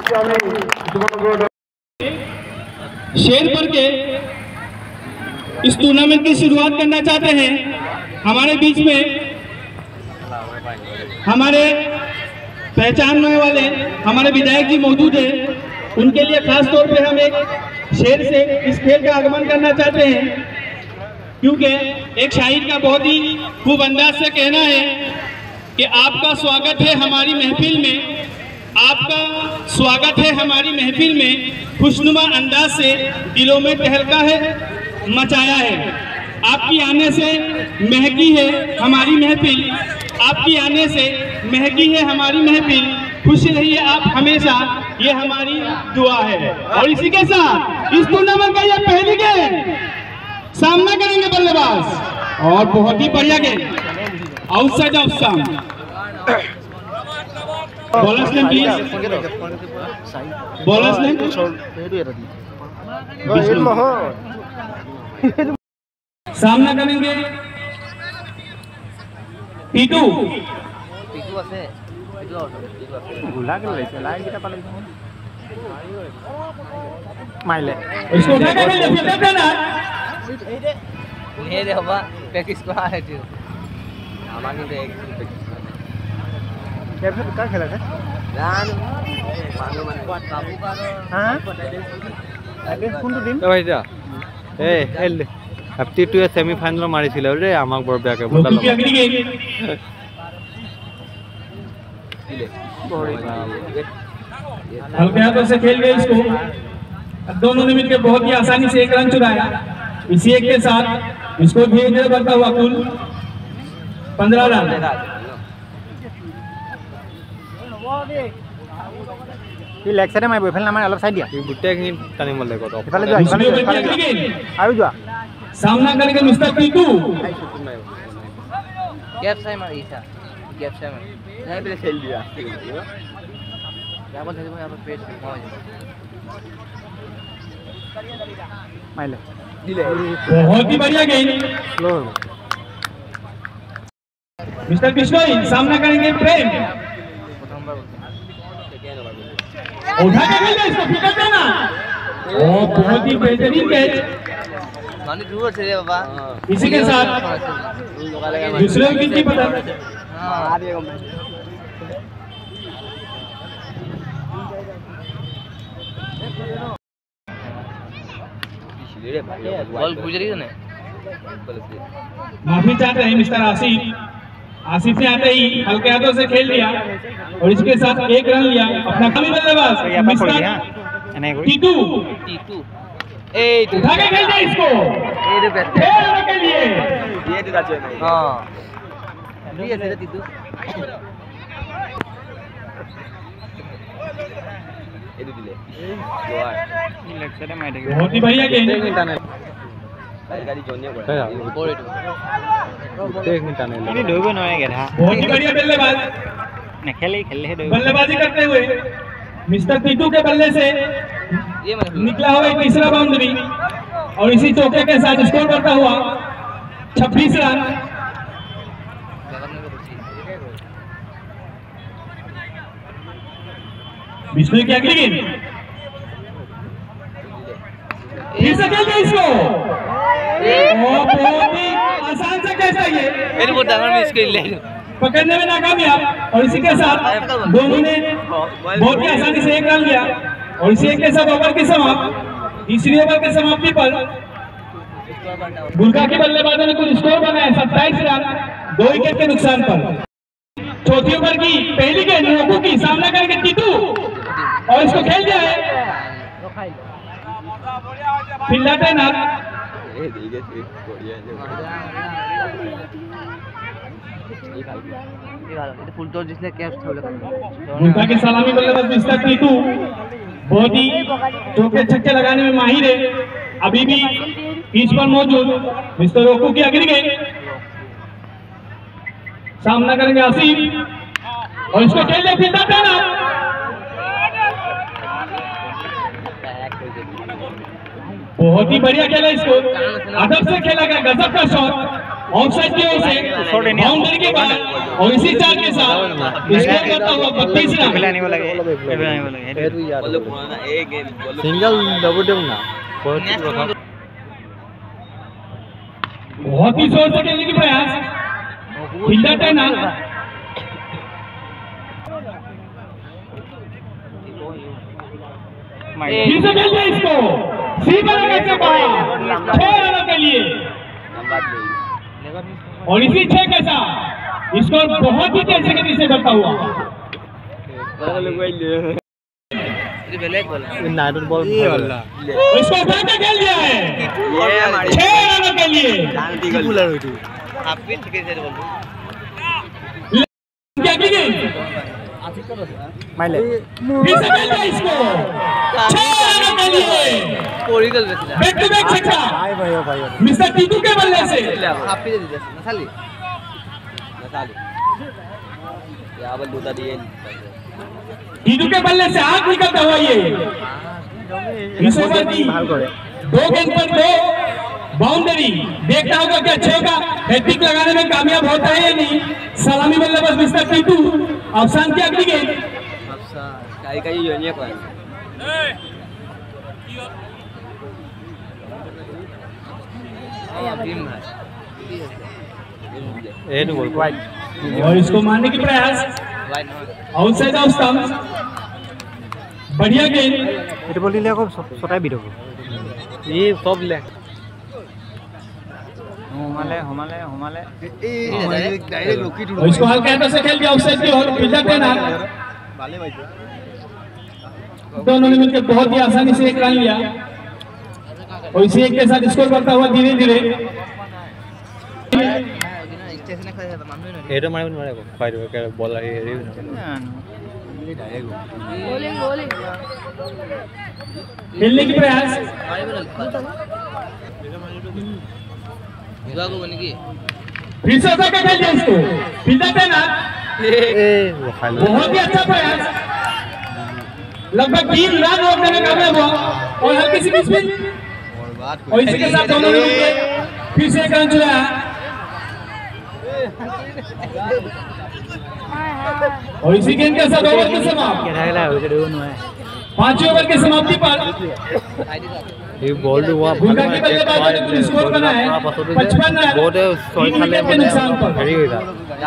शेरपुर के इस टूर्नामेंट की शुरुआत करना चाहते हैं। हमारे बीच में हमारे पहचानने वाले हमारे विधायक जी मौजूद हैं। उनके लिए खास तौर पे हम एक शेर से इस खेल का आगमन करना चाहते हैं, क्योंकि एक शायर का बहुत ही खूब अंदाज से कहना है कि आपका स्वागत है हमारी महफिल में, आपका स्वागत है हमारी महफिल में, खुशनुमा अंदाज से दिलों में तहलका है मचाया है। आपकी आने से महकी है हमारी महफिल, आपकी आने से महकी है हमारी महफिल, खुश रहिए आप हमेशा, ये हमारी दुआ है। और इसी के साथ इस टूर्नामेंट का ये पहली गेम सामना करेंगे बल्लेबाज, और बहुत ही बढ़िया game outside off stump. Bowlers name please, bowlers name. सामना करेंगे टीटू। माइले इसको उठा के ले फिर ना ले रे बाबा प्रैक्टिस को आ है तू हमारे तो एक क्या फिर क्या खेला है रान मानो मन को काबू करो। हां अरे कौन तो दिन ए भाई जा ए खेल अब टी2 सेमीफाइनल मारिছিল रे আমাক বড় বেয়াকে বললাম हल्के हाथों से खेल गए इसको, दोनों ने मिलकर बहुत ही आसानी से एक रन चुराया। इसी एक के साथ इसको धीरे धीरे बढ़ता हुआ कुल 15 रन। ये लेग साइड में बॉयफ्रेंड नाम अलग साइड दिया ये बुट्टे की तने मले को तो इफाले जो आयु जो सामना करेंगे मिस्टर टीटू। गैप साइड में ईसा गैप साइड में यहां पे खेल दिया क्या बोलते हैं यहां पे पेट माइले दिले बहुत ही बढ़िया गेम स्लो मिस्टर बिश्नोई। सामना करेंगे प्रेम, उठा के खेल इसको फिकर देना। ओ बहुत ही बेहतरीन कैच माने दूर से रे बाबा। इसी के साथ दूसरे विकेट की पता हां आ दिएगा मैं बॉल गुजरी है ना। माफी चाहते हैं मिस्टर आसिफ। आसिफ ने आते ही हल्के हाथों से खेल लिया और इसके साथ एक रन लिया। अपना कमी बल्लेबाज मिस्टर टीटू ए उठा के खेल दे इसको ए रे बैठे के लिए ये दिखा चाहिए। हां ये है टीटू ए दिले बहुत ही बढ़िया गेम गाड़ी जोनिया पड़ा एक मिनट आने ये ढोबे नया गेधा बहुत ही बढ़िया बल्लेबाज ने खेले बल्लेबाजी करते हुए मिस्टर टीटू के बल्ले से ये निकला हुआ एक तीसरा बाउंड्री और इसी चौके के साथ स्कोर करता हुआ 26 रन। विष्णु की अगली गेंद फिर से खेल दिया इसको। बहुत ही आसान से कैच है ये पकड़ने में नाकामयाब। और इसी के साथ दोनों ने बहुत ही आसानी से एक रन लिया और इसी एक के साथ ओवर की समाप्ति। तीसरी ओवर की समाप्ति पर बुल्का के बल्लेबाजों ने कुछ स्कोर बनाया 27 रन 2 विकेट के नुकसान पर। चौथी ओवर की पहली गेंद रोकू की सामना करेंगे टीटू और इसको खेल दिया है फिल्डर तैनात। बुल्का के सलामी बल्लेबाज मिस्टर टीटू बहुत ही चौके छक्के लगाने में माहिर है। अभी भी पिच पर मौजूद मिस्टर रोकू की अगली गेंद सामना करेंगे आसिफ और इसको खेल दिया फिल्डर तैनात। बहुत ही बढ़िया खेला इसको, अदब से खेला गया, गजब का शॉट। ऑफसाइड की ओर से बाउंड्री के बाद और इसी चाल के साथ स्कोर करता हुआ 32 रन। सिंगल डबल डबल ना बहुत ही जोर से खेलने की प्रयास, फील्डर टर्न फिर से खेल इसको सीधा कैसे पाया 6 रनों के लिए और इसी 6 के साथ स्कोर बहुत ही तेजी गति से बढ़ता हुआ। इसको उठा के खेल दिया है 6 रनों के लिए। क्या की गई फिर से खेल दिया इसको 6 रनों के लिए बैक टू बैक छक्का मिस्टर टीटू के बल्ले से। टीटू के बल्ले से आग निकलता हुआ ये इस ओवर की 2 गेंद पर 2 बाउंड्री। देखना होगा क्या 6 का हैट्रिक लगाने में कामयाब होता है या नहीं। सलामी बल्लेबाज मिस्टर टीटू। अफसान की अगली गेंद और इसको मारने की प्रयास आउटसाइड ऑफ स्टंप। बढ़िया गेंद এটা বলিলে আকৌ ছটাই বিদ হ'ব এই সব লে হোমালে হোমালে হোমালে ডাইরেক্ট লকি और इसको हल्का हाथों से खेल दिया ऑफसाइड की ओर। फील्डर देना दोनों ने मिलकर बहुत ही आसानी से एक रन लिया और इसी एक के साथ स्कोर करता हुआ धीरे धीरे এটা মাৰিব নোৱাৰে আকৌ ফাইট কৰে বল আহি হেৰি खेलने की प्रयास फिर से खेल दिया इसको। फील्डर देना बहुत ही अच्छा प्रयास, लगभग 3 रन रोकने में कामयाब हुआ और हल्की सी स्पिन और इसी के साथ दोनों ने फिर से एक रन चुराया और इसी गेंद के साथ ओवर की समाप्ति। 5 ओवर की समाप्ति पर ये बॉल हुआ भूलका के बल्लेबाज ने कुल स्कोर बना है 55 रन बहुत 6 साल के नुकसान पर हेरी होगा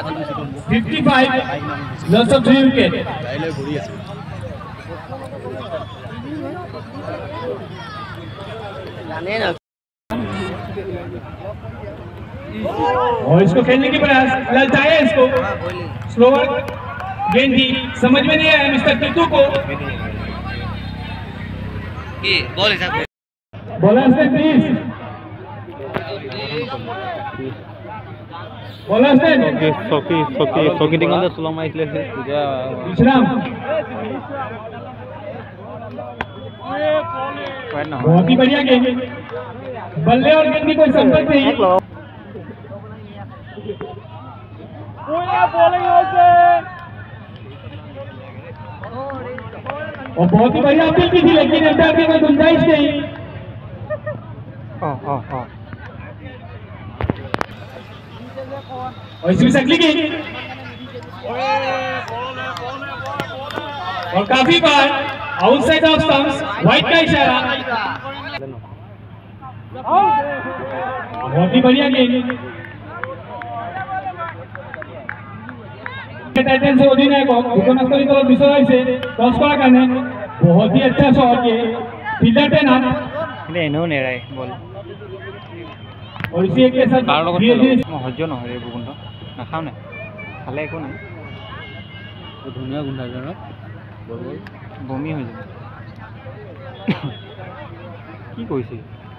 55 लॉस ऑफ 3 विकेट। और इसको खेलने की प्रयास ललचाया इसको स्लोवर गेंद दी समझ में नहीं आया मिस्टर टीटू को। बॉलर से प्लीज बॉलर से सौकी टिंगल स्लो मारिছিলে विश्राम। बहुत ही बढ़िया गेंद, बल्ले और गेंद की कोई संपर्क नहीं और बहुत ही बढ़िया अपील की थी लेकिन अंदर की कोई गुंजाइश नहीं। और इसमें से अगली गेंद और काफी बार आउटसाइड ऑफ स्टंप्स व्हाइट का इशारा। बहुत ही बढ़िया गेंद टाइटन से अधिनायक घटनास्थली तरफ विसराई से टॉस करा करने बहुत ही अच्छा शॉट ये फील्डर टेन ले नो नेराय बॉल और इसी एक के साथ धीरे-धीरे হজ্জ নহয় এই বুকুণ্ড নাখাও না খালে একো নাই ধুনীয়া গুন্ধাজনক বমি হৈ যায় কি কৈছে।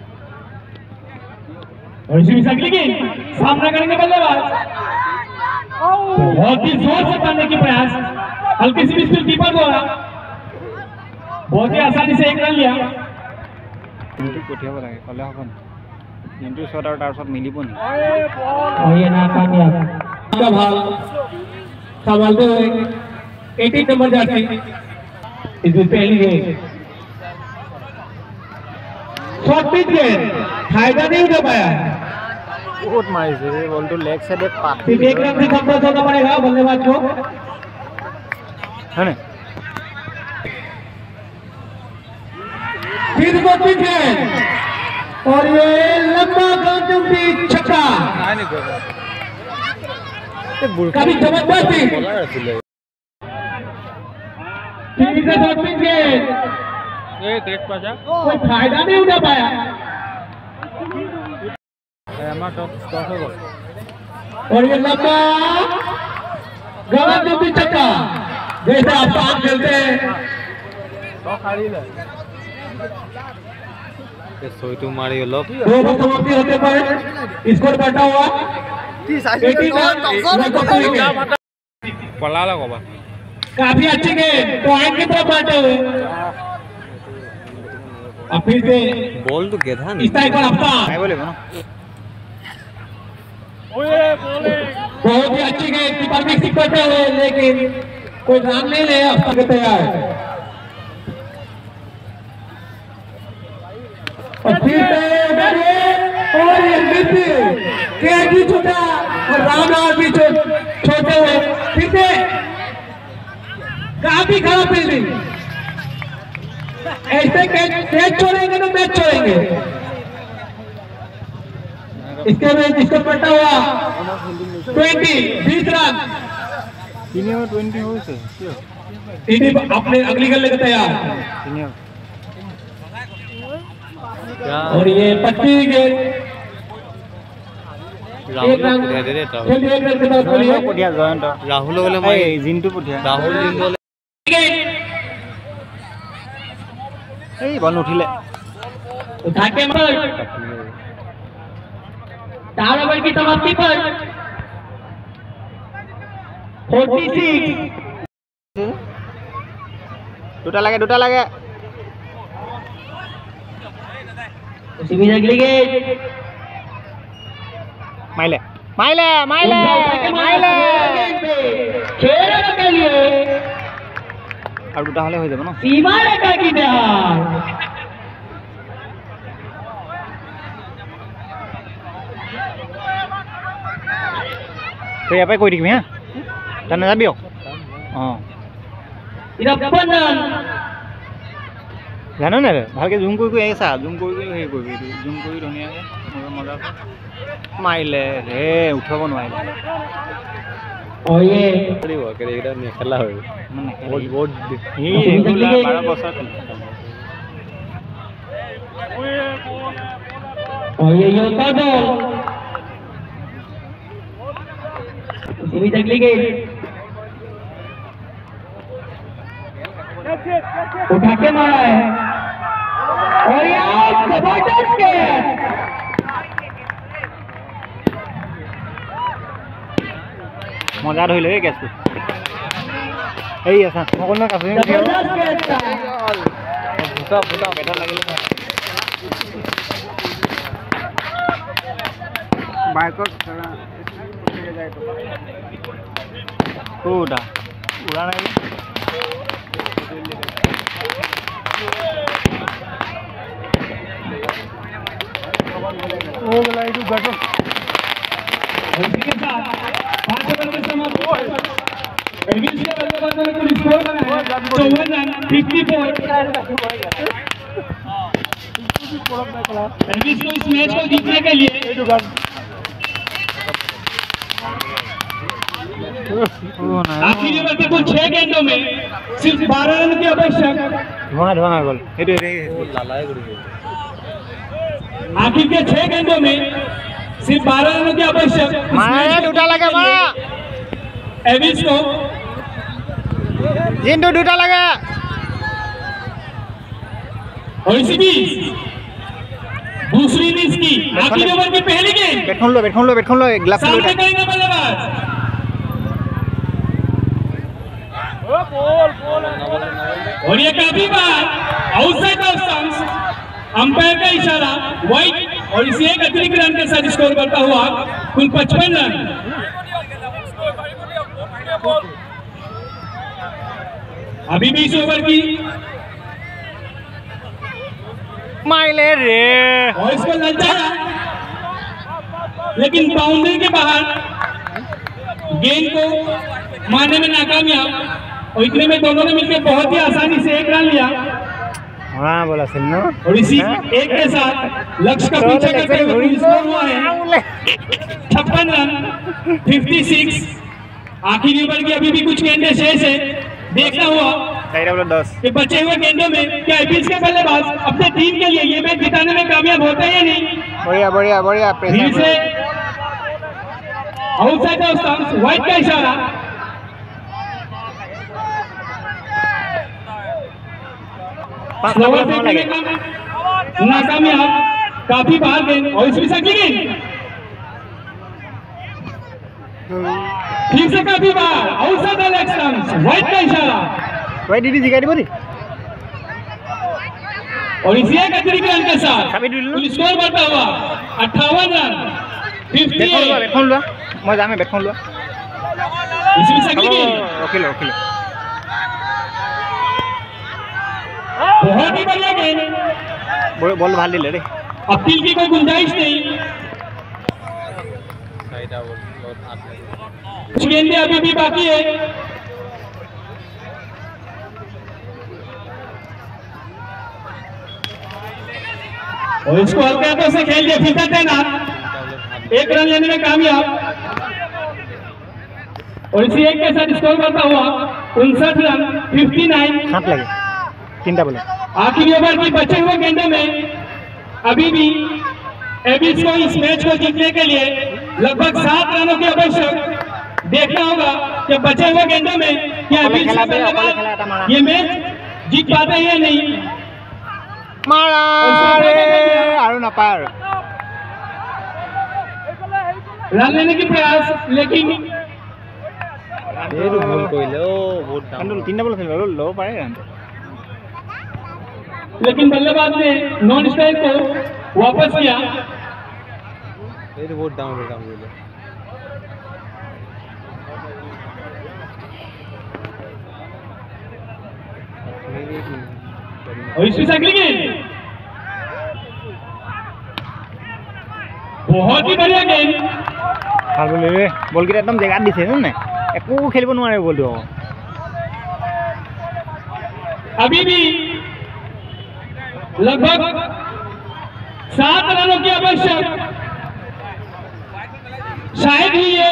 और इसी में अगली गेंद सामना करेंगे बल्लेबाज बहुत ही जोर से करने की प्रयास हल्की सी स्पिन कीपर द्वारा बहुत ही आसानी से एक रन लिया। কিন্তু পঠিয়াব লাগে কলে হ'ব না কিন্তু শট আৰু তাৰ শট মিলিব নি और ये नाकामयाब का भाग संभालते हुए 18 नंबर जाती इसमें पहली गेंद शॉट पिच गेंद फायदा नहीं उठा पाया बहुत मारिছে बॉल तो लेग साइड पास सिर्फ एक रन से कंप्लीट होना पड़ेगा बल्लेबाज को है ना फिर को विकेट और ये लंबा गंदुम्बी छक्का काफी जबरदस्त थी फिर से दो विकेट ये क्रिकेट पासा कोई फायदा नहीं उठा पाया हमारा टॉप स्टॉप हो गया और ये लंबा गंदुम्बी छक्का जैसे आप आम खेलते हैं तो खाली ले ये सोई तो मारी लोग दो ओवर समाप्ति होते पर स्कोर बढ़ा हुआ 89 पला लगा बा काफी अच्छी गेम पॉइंट की तरफ बढ़ते हुए अब फिर से बॉल तो क्या था इस टाइप पर हफ्ता बोले ना बहुत ही अच्छी गेम कीपर मिक्सिंग करते हुए लेकिन कोई रन नहीं ले हफ्ता के तैयार और फिर से और ये मित्र केजी छोटा और रामनाथ भी छोटे हुए फिर से काफी खराब फील्डिंग ऐसे कैच छोड़ेंगे तो मैच छोड़ेंगे इसके में जिसको पट्टा हुआ 20 रन तीन में 20 हो से अपने अगली गल लेकर तैयार और ये 25 गेंद राहुल बोले मैं जिंटू पुठिया राहुल जिंटू এই বল উঠিলে उठा के मार 4 ओवर की समाप्ति पर 46 দুটা লাগে उसी में अगली गेंद माइले खेलने के लिए और দুটা হলে হয়ে যাবে না सीमा रेखा की ध्यान তো ইয়াৰ পৰাই কৈ দিবি হা তাত নাযাবি অঁ জানো নাই ভালকৈ জুম কৰি আহিছা জুম কৰি হেৰি কৰিবি এইটো জুম কৰি ধুনীয়াকৈ মজা মাৰিলে হে উঠাব নোৱাৰিলে और ये নেখেলা হয় বহুত 12 বছৰ और ये योद्धा दल उसी में अगली गेंद उठा के मारा है और यार जबरदस्त कैच মজা ধৰিলে এই কেছটো এই আছা মই ক'লো কাছে जबरदस्त कैच था ফুটা বেটা লাগিলে বাইকত ফুটা উৰা নাই ओ गला इधर बैठो इसी के साथ 5 ओवर में समाप्त हुआ एडविन से बल्लेबाजों ने कुल स्कोर बनाया 54 रन 54 एडविन को इस मैच को जीतने के लिए आखिरी ओवर के कुल 6 गेंदों में सिर्फ 12 रन की आवश्यक धुआं गोल आखिर के 6 गेंदों में सिर्फ 12 रनों की आवश्यक एविस को जिंटू दूटा लगा और इसी बीच दूसरी इनिंग्स की आखिरी ओवर की पहली गेंद बैठन लो ग्लव्स सामने करेंगे बल्लेबाज और ये काफी बार आउटसाइड ऑफ स्टंप्स अंपायर का इशारा वाइड और इसी एक अतिरिक्त रन के साथ स्कोर करता हुआ कुल 55 रन अभी भी इस ओवर की माइले रे और इसको ललचाया लेकिन बाउंड्री के बाहर गेंद को मारने में नाकामयाब, और इतने में दोनों ने मिलकर बहुत ही आसानी से एक रन लिया। हाँ बोला सिन्नो। और इसी एक के साथ लक्ष्य का पीछा करते हुए स्कोर हुआ है 56 रन 56। आखिरी ओवर की अभी भी कुछ गेंदें शेष है। देखना हुआ 10 कि बचे हुए गेंदों में क्या एपीएस के बल्लेबाज अपने टीम के लिए ये मैच जिताने में कामयाब होते हैं या नहीं। बढ़िया बढ़िया बढ़िया। फिर से आउटसाइड ऑफ स्टंप्स, वाइड का इशारा। नाकामयाब, काफी बाहर गेंद और इसमें सकली गेंद फिर से काफी बाहर, आउटसाइड ऑफ स्टंप्स, वाइड का इशारा। वाइड डी दिखाई बोली। और इसी एक अतिरिक्त रन के साथ स्कोर बढ़ता हुआ 58 रन 58। बैटफोन लो मजा में बैटफोन लो। इसमें सकली गेंद ओके लो ओके लो। बहुत ही बढ़िया गेंद, बॉल भाल ले रे। अपील की कोई गुंजाइश नहीं। कुछ गेंदें अभी भी बाकी है। और इसको हल्के हाथों से खेल दिया, फिर से तैनात, एक रन लेने में कामयाब। और इसी एक के साथ स्कोर बढ़ता हुआ 59 रन 59। हाथ लगे तीनटा बोले। आखिरी ओवर की बचे हुए गेंदों में अभी भी एबिस को इस मैच को जीतने के लिए लगभग 7 रनों की आवश्यक। देखना होगा कि बचे हुए गेंदों में क्या एबिस ये मैच जीत पाते हैं या नहीं। मारा ना पार रन लेने की प्रयास, लेकिन लेकिन बल्लेबाज ने नॉन स्ट्राइक को वापस किया। और इसमें सकली गेंद, बहुत ही बढ़िया गेंद। बॉल की एकदम जगह दिसे ना एको खेलिब নোৱাৰে বলটো। अभी भी लगभग 7 रनों की आवश्यक। शायद ही ये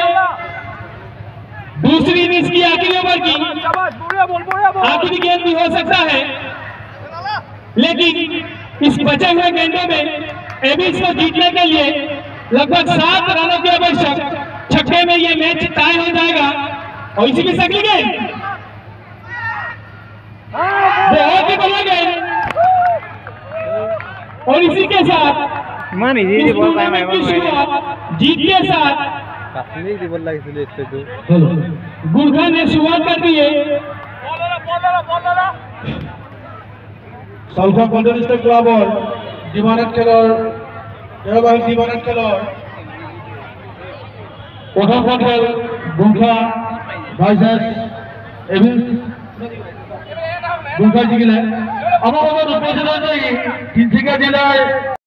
दूसरी इनिंग्स की आखिरी ओवर की आखिरी गेंद भी हो सकता है, लेकिन इस बचे हुए गेंदों में एबिस को जीतने के लिए लगभग 7 रनों की आवश्यक। छक्के में ये मैच टाई हो जाएगा। और इसी की सकली गेंद, बहुत ही बढ़िया गेंद। और इसी के साथ जीत के साथ गुरखा ने शुरुआत कर दी है। সালফা কন্টেস্টেড ক্লাবৰ দিবানত খেলৰ দেওবাৰী দিবানত খেলৰ প্ৰথম খেল গুৰ্খা ভাৰ্চেছ এভিল গুৰ্খা জিকিলে। আমাৰ মাজত উপস্থিত আছে তিনিচুকীয়া জিলাৰ